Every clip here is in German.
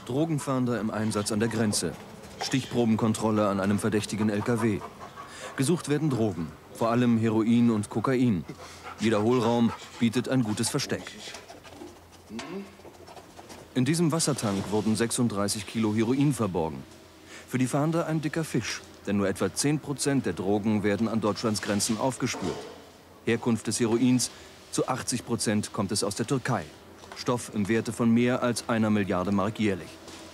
Drogenfahnder im Einsatz an der Grenze. Stichprobenkontrolle an einem verdächtigen LKW. Gesucht werden Drogen, vor allem Heroin und Kokain. Jeder Hohlraum bietet ein gutes Versteck. In diesem Wassertank wurden 36 Kilo Heroin verborgen. Für die Fahnder ein dicker Fisch, denn nur etwa 10% der Drogen werden an Deutschlands Grenzen aufgespürt. Herkunft des Heroins: zu 80% kommt es aus der Türkei. Stoff im Werte von mehr als 1 Milliarde Mark jährlich.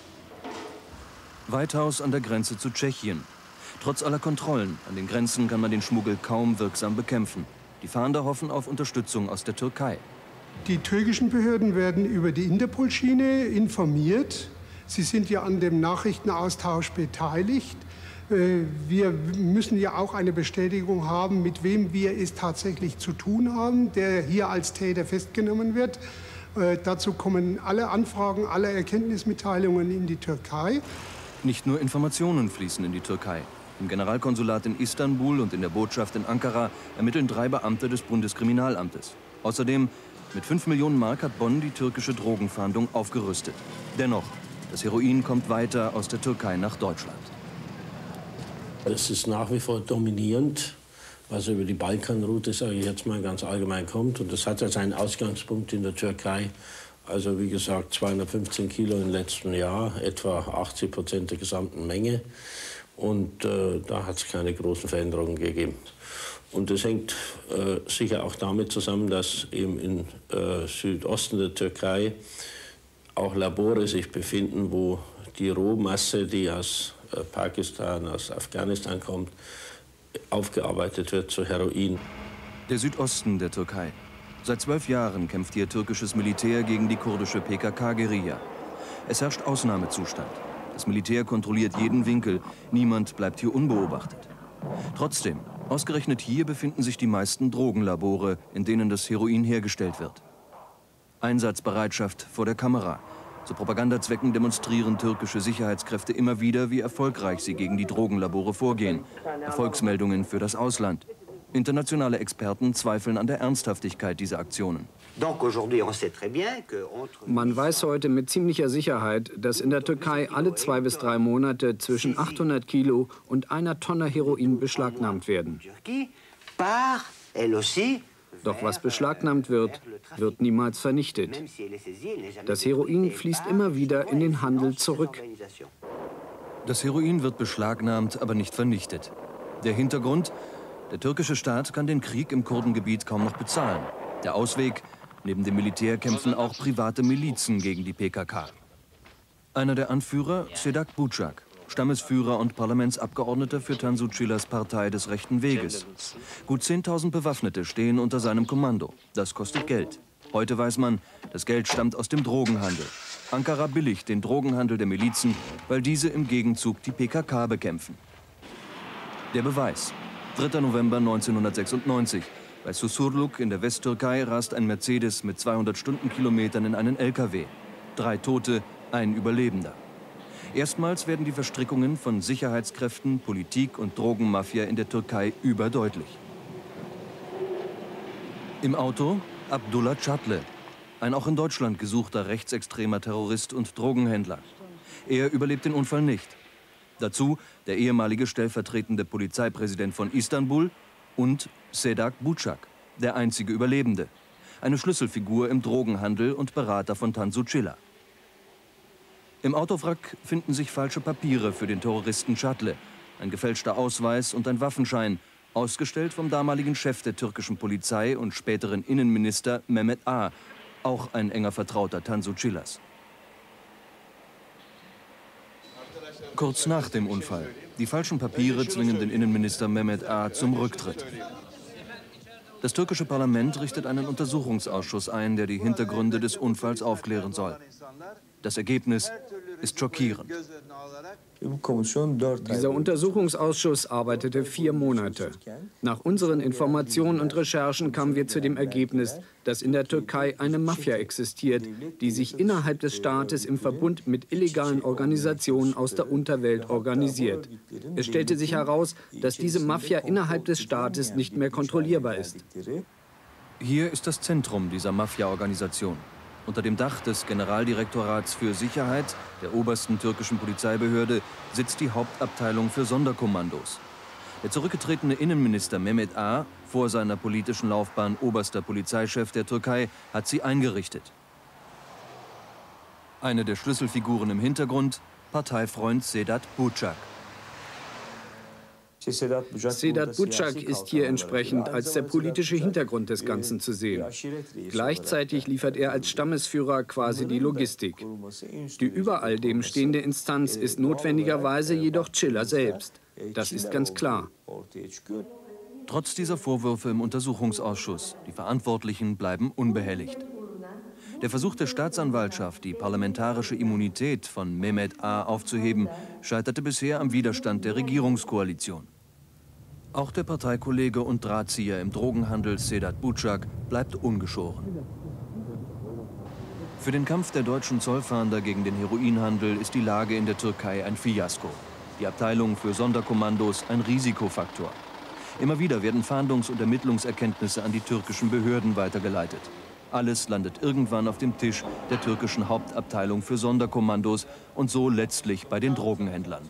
Weithaus an der Grenze zu Tschechien. Trotz aller Kontrollen an den Grenzen kann man den Schmuggel kaum wirksam bekämpfen. Die Fahnder hoffen auf Unterstützung aus der Türkei. Die türkischen Behörden werden über die Interpol-Schiene informiert. Sie sind ja an dem Nachrichtenaustausch beteiligt. Wir müssen ja auch eine Bestätigung haben, mit wem wir es tatsächlich zu tun haben, der hier als Täter festgenommen wird. Dazu kommen alle Anfragen, alle Erkenntnismitteilungen in die Türkei. Nicht nur Informationen fließen in die Türkei. Im Generalkonsulat in Istanbul und in der Botschaft in Ankara ermitteln 3 Beamte des Bundeskriminalamtes. Außerdem, mit 5 Millionen Mark hat Bonn die türkische Drogenfahndung aufgerüstet. Dennoch, das Heroin kommt weiter aus der Türkei nach Deutschland. Es ist nach wie vor dominierend, was über die Balkanroute, sage ich jetzt mal ganz allgemein, kommt. Und das hat ja seinen Ausgangspunkt in der Türkei. Also wie gesagt, 215 Kilo im letzten Jahr, etwa 80% der gesamten Menge. Und da hat es keine großen Veränderungen gegeben. Und das hängt sicher auch damit zusammen, dass eben im Südosten der Türkei auch Labore sich befinden, wo die Rohmasse, die aus Pakistan, aus Afghanistan kommt, aufgearbeitet wird zu Heroin. Der Südosten der Türkei. Seit 12 Jahren kämpft hier türkisches Militär gegen die kurdische PKK-Guerilla. Es herrscht Ausnahmezustand. Das Militär kontrolliert jeden Winkel. Niemand bleibt hier unbeobachtet. Trotzdem, ausgerechnet hier befinden sich die meisten Drogenlabore, in denen das Heroin hergestellt wird. Einsatzbereitschaft vor der Kamera. Zu Propagandazwecken demonstrieren türkische Sicherheitskräfte immer wieder, wie erfolgreich sie gegen die Drogenlabore vorgehen. Erfolgsmeldungen für das Ausland. Internationale Experten zweifeln an der Ernsthaftigkeit dieser Aktionen. Man weiß heute mit ziemlicher Sicherheit, dass in der Türkei alle 2 bis 3 Monate zwischen 800 Kilo und 1 Tonne Heroin beschlagnahmt werden. Doch was beschlagnahmt wird, wird niemals vernichtet. Das Heroin fließt immer wieder in den Handel zurück. Das Heroin wird beschlagnahmt, aber nicht vernichtet. Der Hintergrund: Der türkische Staat kann den Krieg im Kurdengebiet kaum noch bezahlen. Der Ausweg: Neben dem Militär kämpfen auch private Milizen gegen die PKK. Einer der Anführer, Sedat Bucak, Stammesführer und Parlamentsabgeordneter für Tansu Çiller's Partei des Rechten Weges. Gut 10.000 Bewaffnete stehen unter seinem Kommando. Das kostet Geld. Heute weiß man, das Geld stammt aus dem Drogenhandel. Ankara billigt den Drogenhandel der Milizen, weil diese im Gegenzug die PKK bekämpfen. Der Beweis: 3. November 1996. Bei Susurluk in der Westtürkei rast ein Mercedes mit 200 Stundenkilometern in einen LKW. 3 Tote, ein Überlebender. Erstmals werden die Verstrickungen von Sicherheitskräften, Politik und Drogenmafia in der Türkei überdeutlich. Im Auto Abdullah Çatlı, ein auch in Deutschland gesuchter rechtsextremer Terrorist und Drogenhändler. Er überlebt den Unfall nicht. Dazu der ehemalige stellvertretende Polizeipräsident von Istanbul und Sedat Bucak, der einzige Überlebende. Eine Schlüsselfigur im Drogenhandel und Berater von Tansu Çiller. Im Autowrack finden sich falsche Papiere für den Terroristen Çatlı, ein gefälschter Ausweis und ein Waffenschein, ausgestellt vom damaligen Chef der türkischen Polizei und späteren Innenminister Mehmet A., auch ein enger Vertrauter Tansu Çillers. Kurz nach dem Unfall. Die falschen Papiere zwingen den Innenminister Mehmet A. zum Rücktritt. Das türkische Parlament richtet einen Untersuchungsausschuss ein, der die Hintergründe des Unfalls aufklären soll. Das Ergebnis ist schockierend. Dieser Untersuchungsausschuss arbeitete 4 Monate. Nach unseren Informationen und Recherchen kamen wir zu dem Ergebnis, dass in der Türkei eine Mafia existiert, die sich innerhalb des Staates im Verbund mit illegalen Organisationen aus der Unterwelt organisiert. Es stellte sich heraus, dass diese Mafia innerhalb des Staates nicht mehr kontrollierbar ist. Hier ist das Zentrum dieser Mafia-Organisation. Unter dem Dach des Generaldirektorats für Sicherheit, der obersten türkischen Polizeibehörde, sitzt die Hauptabteilung für Sonderkommandos. Der zurückgetretene Innenminister Mehmet Ağa, vor seiner politischen Laufbahn oberster Polizeichef der Türkei, hat sie eingerichtet. Eine der Schlüsselfiguren im Hintergrund, Parteifreund Sedat Bucak. Sedat Bucak ist hier entsprechend als der politische Hintergrund des Ganzen zu sehen. Gleichzeitig liefert er als Stammesführer quasi die Logistik. Die über all dem stehende Instanz ist notwendigerweise jedoch Çiller selbst. Das ist ganz klar. Trotz dieser Vorwürfe im Untersuchungsausschuss, die Verantwortlichen bleiben unbehelligt. Der Versuch der Staatsanwaltschaft, die parlamentarische Immunität von Mehmet Ağa aufzuheben, scheiterte bisher am Widerstand der Regierungskoalition. Auch der Parteikollege und Drahtzieher im Drogenhandel Sedat Bucak bleibt ungeschoren. Für den Kampf der deutschen Zollfahnder gegen den Heroinhandel ist die Lage in der Türkei ein Fiasko. Die Abteilung für Sonderkommandos ein Risikofaktor. Immer wieder werden Fahndungs- und Ermittlungserkenntnisse an die türkischen Behörden weitergeleitet. Alles landet irgendwann auf dem Tisch der türkischen Hauptabteilung für Sonderkommandos und so letztlich bei den Drogenhändlern.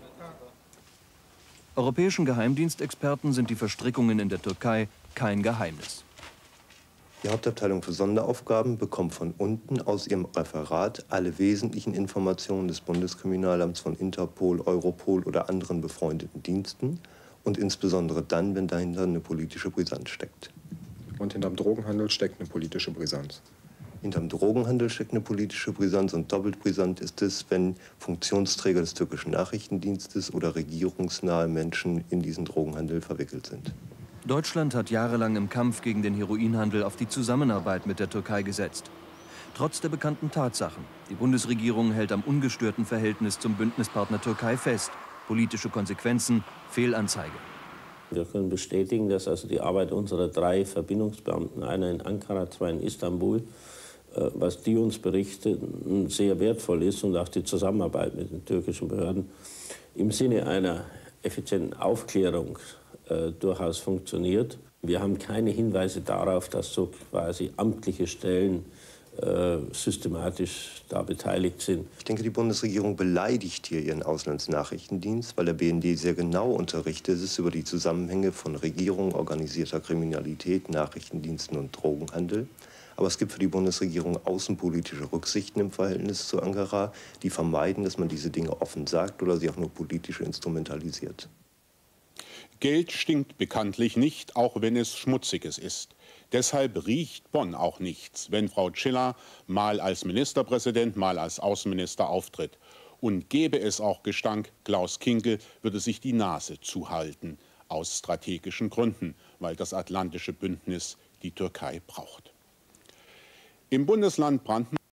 Europäischen Geheimdienstexperten sind die Verstrickungen in der Türkei kein Geheimnis. Die Hauptabteilung für Sonderaufgaben bekommt von unten aus ihrem Referat alle wesentlichen Informationen des Bundeskriminalamts von Interpol, Europol oder anderen befreundeten Diensten und insbesondere dann, wenn dahinter eine politische Brisanz steckt. Und hinterm Drogenhandel steckt eine politische Brisanz. Hinterm Drogenhandel steckt eine politische Brisanz und doppelt brisant ist es, wenn Funktionsträger des türkischen Nachrichtendienstes oder regierungsnahe Menschen in diesen Drogenhandel verwickelt sind. Deutschland hat jahrelang im Kampf gegen den Heroinhandel auf die Zusammenarbeit mit der Türkei gesetzt. Trotz der bekannten Tatsachen. Die Bundesregierung hält am ungestörten Verhältnis zum Bündnispartner Türkei fest. Politische Konsequenzen, Fehlanzeige. Wir können bestätigen, dass also die Arbeit unserer 3 Verbindungsbeamten, einer in Ankara, 2 in Istanbul, was die uns berichten, sehr wertvoll ist und auch die Zusammenarbeit mit den türkischen Behörden im Sinne einer effizienten Aufklärung durchaus funktioniert. Wir haben keine Hinweise darauf, dass so quasi amtliche Stellen systematisch da beteiligt sind. Ich denke, die Bundesregierung beleidigt hier ihren Auslandsnachrichtendienst, weil der BND sehr genau unterrichtet ist über die Zusammenhänge von Regierung, organisierter Kriminalität, Nachrichtendiensten und Drogenhandel. Aber es gibt für die Bundesregierung außenpolitische Rücksichten im Verhältnis zu Ankara, die vermeiden, dass man diese Dinge offen sagt oder sie auch nur politisch instrumentalisiert. Geld stinkt bekanntlich nicht, auch wenn es schmutziges ist. Deshalb riecht Bonn auch nichts, wenn Frau Çiller mal als Ministerpräsident, mal als Außenminister auftritt. Und gäbe es auch Gestank, Klaus Kinkel würde sich die Nase zuhalten. Aus strategischen Gründen, weil das atlantische Bündnis die Türkei braucht. Im Bundesland Brandenburg